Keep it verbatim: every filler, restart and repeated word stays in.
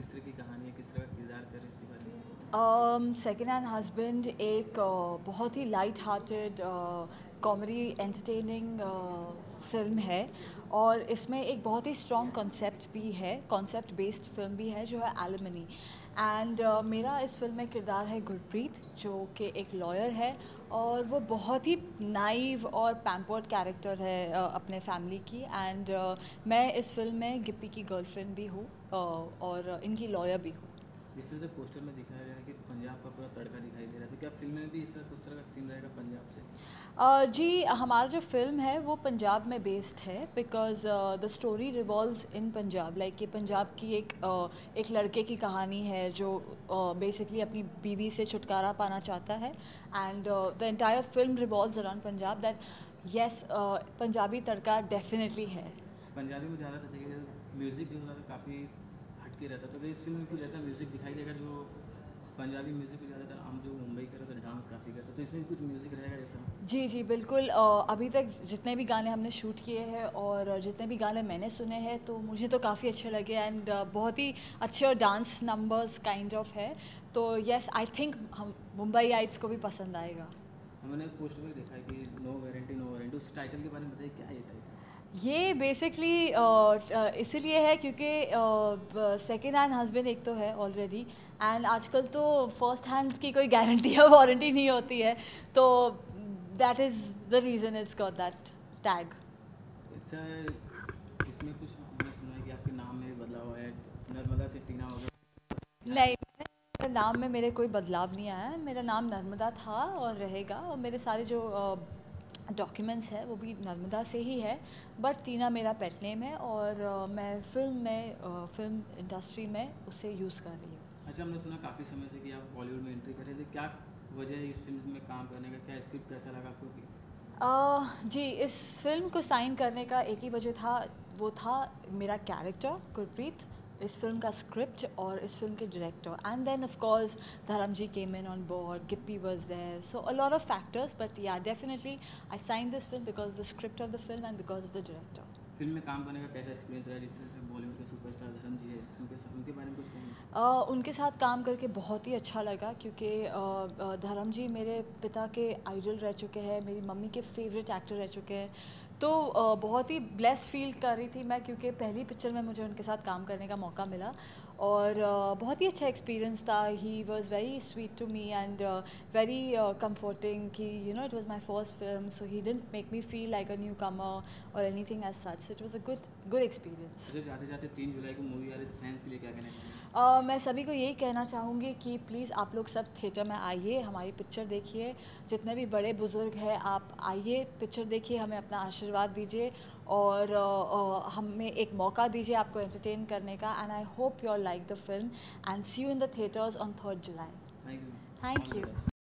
किस तरह की कहानी है, किस तरह का किरदार कर रहे हैं इसके बारे में? सेकेंड हैंड हस्बैंड एक uh, बहुत ही light hearted comedy entertaining film है और इसमें एक बहुत ही स्ट्रॉन्ग कॉन्सेप्ट भी है, कॉन्सेप्ट बेस्ड फिल्म भी है जो है एलिमनी। एंड uh, मेरा इस फिल्म में किरदार है गुरप्रीत, जो कि एक लॉयर है और वो बहुत ही नाइव और पैम्पर्ड कैरेक्टर है uh, अपने फैमिली की। एंड uh, मैं इस फिल्म में गिप्पी की गर्लफ्रेंड भी हूँ uh, और इनकी लॉयर भी हूँ। जिस तरह से पोस्टर में दिखाया गया है कि पंजाब का पूरा तड़का दिखाई दे रहा है, तो क्या फिल्म में भी इस तरह उस तरह का सीन रहेगा पंजाब से? Uh, जी, हमारा जो फिल्म है वो पंजाब में बेस्ड है because the story revolves in Punjab. Like ये पंजाब की एक uh, एक लड़के की कहानी है जो बेसिकली uh, अपनी बीवी से छुटकारा पाना चाहता है। And the entire film revolves around Punjab. That yes, Punjabi tadka definitely है। पंजाबी में ज़्यादातर देखिए म्यूज़िक जो है काफ़ी हटके रहता है, तो इस फिल्म में कुछ ऐसा म्यूज़िक दिखाई देगा जो पंजाबी म्यूज़िक को ज़्यादातर हम जो मुंबई का रहता है डांस काफ़ी करता है, तो इसमें कुछ म्यूज़िक रहेगा जैसा? जी जी बिल्कुल। अ, अभी तक जितने भी गाने हमने शूट किए हैं और जितने भी गाने मैंने सुने हैं तो मुझे तो काफ़ी अच्छे लगे। एंड बहुत ही अच्छे और डांस नंबर्स काइंड ऑफ है। तो यस, आई थिंक हम मुंबई आइट्स को भी पसंद आएगा। हमने पोस्टर में देखा है कि नो वारंटी नो वारंटी, उस टाइटल के बारे में बताइए, क्या है ये टाइटल? ये बेसिकली इसीलिए है क्योंकि सेकेंड हैंड हस्बैंड एक तो है ऑलरेडी, एंड आजकल तो फर्स्ट हैंड की कोई गारंटी या वारंटी नहीं होती है, तो that is the reason it's got that tag. अच्छा, इसमें कुछ हमने सुना है कि आपके नाम में भी बदलाव है, नर्मदा से टीना हो गया। नहीं, मेरे नाम में मेरे कोई बदलाव नहीं आया है। मेरा नाम नर्मदा था और रहेगा, और मेरे सारे जो डॉक्यूमेंट्स है वो भी नर्मदा से ही है। बट टीना मेरा पेट नेम है और uh, मैं फिल्म में uh, फिल्म इंडस्ट्री में उसे यूज़ कर रही हूँ। अच्छा, हमने सुना काफ़ी समय से कि आप बॉलीवुड में एंट्री कर रहे थे, क्या वजह है इस फिल्म में काम करने का, क्या स्क्रिप्ट कैसा लगा आपको? uh, जी, इस फिल्म को साइन करने का एक ही वजह था, वो था मेरा कैरेक्टर गुरप्रीत, इस फिल्म का स्क्रिप्ट और इस फिल्म के director. And then of course Dharam ji came in on board, Gippy was there, so a lot of factors, but yeah definitely I sign this film because the script of the film and because of the director. Film में काम करने का कैसा experience रहा, जिस तरह से बॉलीवुड के सुपरस्टार धर्म जी है, उनके उनके बारे में कुछ कहेंगे? uh, उनके साथ काम करके बहुत ही अच्छा लगा क्योंकि uh, धर्म जी मेरे पिता के आइडल रह चुके हैं, मेरी मम्मी के फेवरेट एक्टर रह चुके हैं। तो uh, बहुत ही ब्लेस्ड फील कर रही थी मैं, क्योंकि पहली पिक्चर में मुझे उनके साथ काम करने का मौका मिला और uh, बहुत ही अच्छा एक्सपीरियंस था। He was very sweet to me and very comforting कि you know it was my first film, so he didn't make me feel like a newcomer or anything as such, so it was a good good experience. अच्छा, जाते जाते तीन जुलाई को movie आ रही है, तो fans के लिए क्या कहना चाहिए? Uh, मैं सभी को यही कहना चाहूँगी कि प्लीज़ आप लोग सब थिएटर में आइए, हमारी पिक्चर देखिए। जितने भी बड़े बुज़ुर्ग हैं आप आइए, पिक्चर देखिए, हमें अपना आशीर्वाद दीजिए और uh, uh, हमें एक मौका दीजिए आपको एंटरटेन करने का। And I hope you all like the film and see you in the theatres on third July. Thank you. Thank you.